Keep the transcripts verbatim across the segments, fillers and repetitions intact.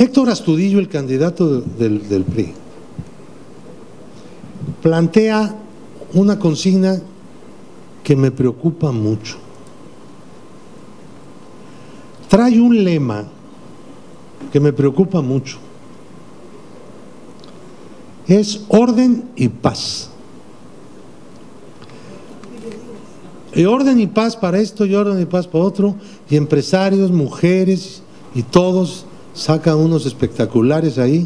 Héctor Astudillo, el candidato del, del P R I, plantea una consigna que me preocupa mucho. Trae un lema que me preocupa mucho. Es orden y paz. Y orden y paz para esto y orden y paz para otro, y empresarios, mujeres y todos sacan unos espectaculares ahí.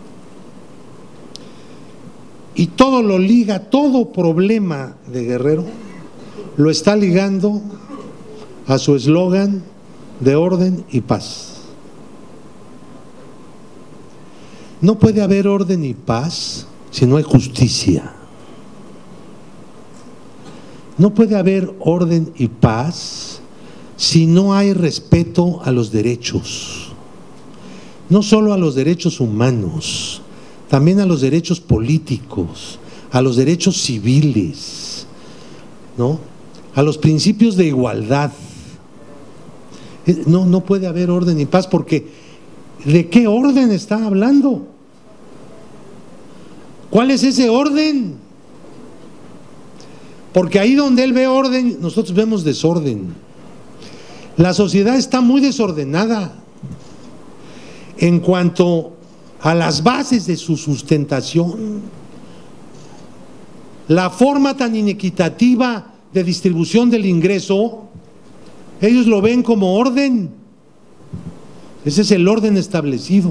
Y todo lo liga, todo problema de Guerrero lo está ligando a su eslogan de orden y paz. No puede haber orden y paz si no hay justicia. No puede haber orden y paz si no hay respeto a los derechos. No solo a los derechos humanos, también a los derechos políticos, a los derechos civiles, ¿no? A los principios de igualdad. No, no puede haber orden y paz porque ¿de qué orden está hablando? ¿Cuál es ese orden? Porque ahí donde él ve orden, nosotros vemos desorden. La sociedad está muy desordenada en cuanto a las bases de su sustentación, la forma tan inequitativa de distribución del ingreso, ellos lo ven como orden. Ese es el orden establecido.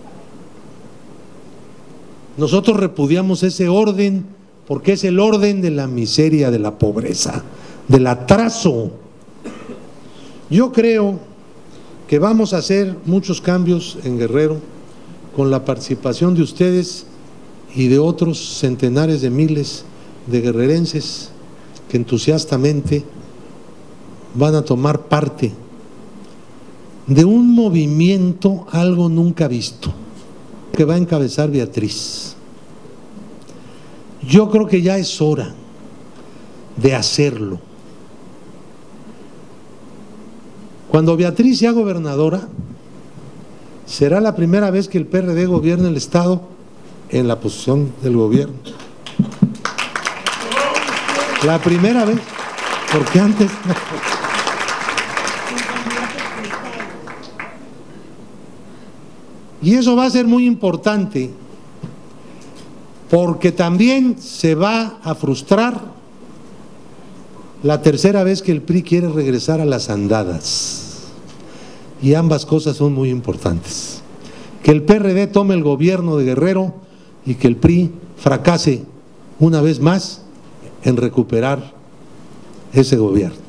Nosotros repudiamos ese orden porque es el orden de la miseria, de la pobreza, del atraso. Yo creo que vamos a hacer muchos cambios en Guerrero con la participación de ustedes y de otros centenares de miles de guerrerenses que entusiastamente van a tomar parte de un movimiento algo nunca visto que va a encabezar Beatriz. Yo creo que ya es hora de hacerlo. Cuando Beatriz sea gobernadora, será la primera vez que el P R D gobierne el Estado en la posición del gobierno. La primera vez, porque antes no. Y eso va a ser muy importante, porque también se va a frustrar la tercera vez que el P R I quiere regresar a las andadas. Y ambas cosas son muy importantes. Que el P R D tome el gobierno de Guerrero y que el P R I fracase una vez más en recuperar ese gobierno.